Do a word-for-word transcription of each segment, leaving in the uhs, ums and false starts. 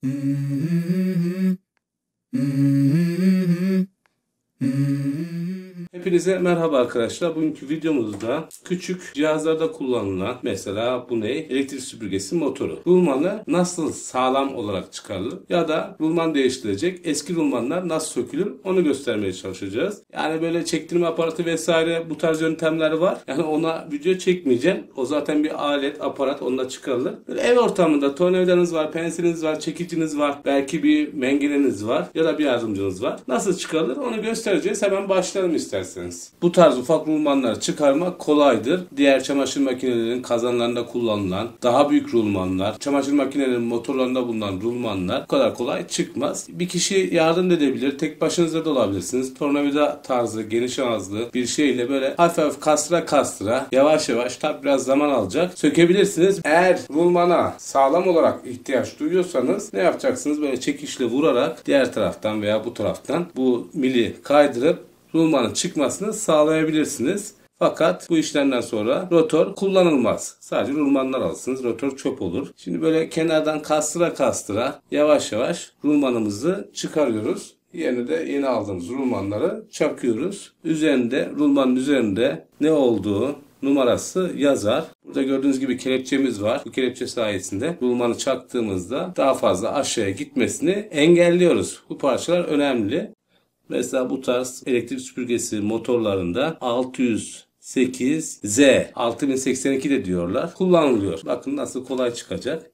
Hepinize merhaba arkadaşlar. Bugünkü videomuzda küçük cihazlarda kullanılan, mesela bu ne? Elektrik süpürgesi motoru. Rulmanı nasıl sağlam olarak çıkarılır ya da rulman değiştirilecek eski rulmanlar nasıl sökülür onu göstermeye çalışacağız. Yani böyle çektirme aparatı vesaire bu tarz yöntemler var. Yani ona video çekmeyeceğim. O zaten bir alet, aparat, onunla çıkarılır. Böyle ev ortamında tornavidanız var, pensiliniz var, çekiciniz var, belki bir mengeneniz var ya da bir yardımcınız var. Nasıl çıkarılır onu göstereceğiz. Hemen başlayalım isterseniz. Bu tarz ufak rulmanları çıkarmak kolaydır. Diğer çamaşır makinelerinin kazanlarında kullanılan daha büyük rulmanlar, çamaşır makinelerinin motorlarında bulunan rulmanlar bu kadar kolay çıkmaz. Bir kişi yardım edebilir. Tek başınıza da olabilirsiniz. Tornavida tarzı, geniş ağızlı bir şeyle böyle hafif hafif kastıra kastıra yavaş yavaş, tabi biraz zaman alacak, sökebilirsiniz. Eğer rulmana sağlam olarak ihtiyaç duyuyorsanız ne yapacaksınız? Böyle çekişle vurarak diğer taraftan veya bu taraftan bu mili kaydırıp rulmanın çıkmasını sağlayabilirsiniz. Fakat bu işlemden sonra rotor kullanılmaz. Sadece rulmanlar alırsınız. Rotor çöp olur. Şimdi böyle kenardan kastıra kastıra yavaş yavaş rulmanımızı çıkarıyoruz. Yerine de yeni aldığımız rulmanları çakıyoruz. Üzerinde, rulmanın üzerinde ne olduğu numarası yazar. Burada gördüğünüz gibi kelepçemiz var. Bu kelepçe sayesinde rulmanı çaktığımızda daha fazla aşağıya gitmesini engelliyoruz. Bu parçalar önemli. Mesela bu tarz elektrik süpürgesi motorlarında altı yüz sekiz Z, altı bin seksen iki de diyorlar, kullanılıyor. Bakın nasıl kolay çıkacak.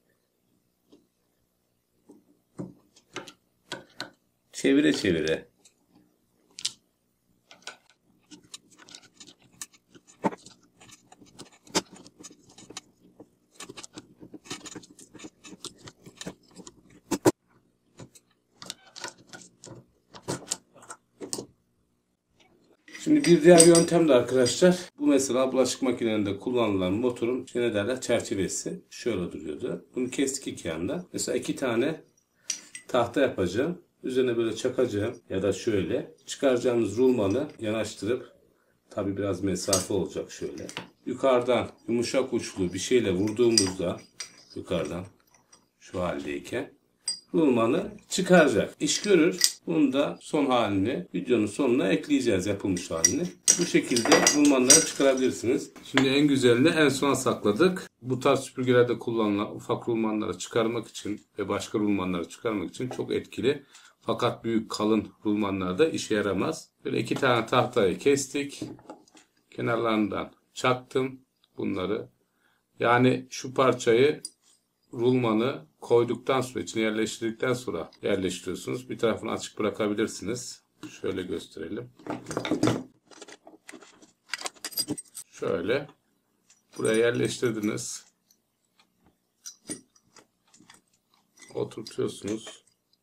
Çevire çevire. Şimdi bir diğer yöntem de arkadaşlar, bu mesela bulaşık makinelerinde kullanılan motorun ne derler, çerçevesi şöyle duruyordu. Bunu kestik iki yandan. Mesela iki tane tahta yapacağım. Üzerine böyle çakacağım ya da şöyle çıkaracağımız rulmanı yanaştırıp, tabi biraz mesafe olacak, şöyle yukarıdan yumuşak uçlu bir şeyle vurduğumuzda, yukarıdan şu haldeyken rulmanı çıkaracak. İş görür. Bunu da son halini videonun sonuna ekleyeceğiz, yapılmış halini. Bu şekilde rulmanları çıkarabilirsiniz. Şimdi en güzelini en sona sakladık. Bu tarz süpürgelerde kullanılan ufak rulmanları çıkarmak için ve başka rulmanları çıkarmak için çok etkili. Fakat büyük kalın rulmanlarda işe yaramaz. Böyle iki tane tahtayı kestik. Kenarlarından çaktım bunları. Yani şu parçayı, rulmanı koyduktan sonra, içine yerleştirdikten sonra yerleştiriyorsunuz. Bir tarafını açık bırakabilirsiniz. Şöyle gösterelim. Şöyle buraya yerleştirdiniz. Oturtuyorsunuz.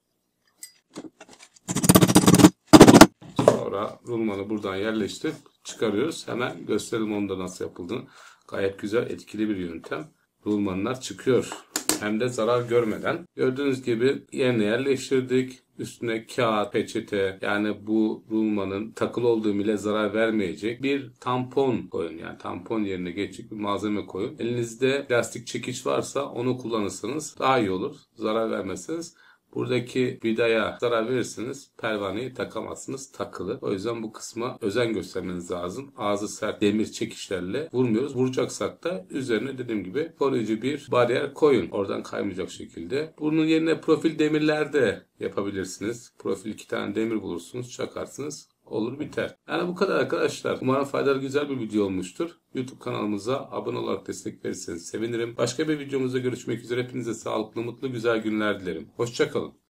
Sonra rulmanı buradan yerleştirip çıkarıyoruz. Hemen gösterelim onda nasıl yapıldığını. Gayet güzel, etkili bir yöntem. Rulmanlar çıkıyor. Hem de zarar görmeden. Gördüğünüz gibi yerine yerleştirdik. Üstüne kağıt, peçete, yani bu rulmanın takılı olduğu mile zarar vermeyecek bir tampon koyun. Yani tampon yerine geçecek bir malzeme koyun. Elinizde plastik çekiç varsa onu kullanırsanız daha iyi olur. Zarar vermezseniz. Buradaki vidaya zarar verirseniz pervaneyi takamazsınız, takılı. O yüzden bu kısma özen göstermeniz lazım. Ağzı sert demir çekişlerle vurmuyoruz. Vuracaksak da üzerine dediğim gibi koruyucu bir bariyer koyun. Oradan kaymayacak şekilde. Bunun yerine profil demirler de yapabilirsiniz. Profil iki tane demir bulursunuz, çakarsınız. Olur biter. Yani bu kadar arkadaşlar. Umarım faydalı, güzel bir video olmuştur. YouTube kanalımıza abone olarak destek verirseniz sevinirim. Başka bir videomuzda görüşmek üzere. Hepinize sağlıklı, mutlu, güzel günler dilerim. Hoşça kalın.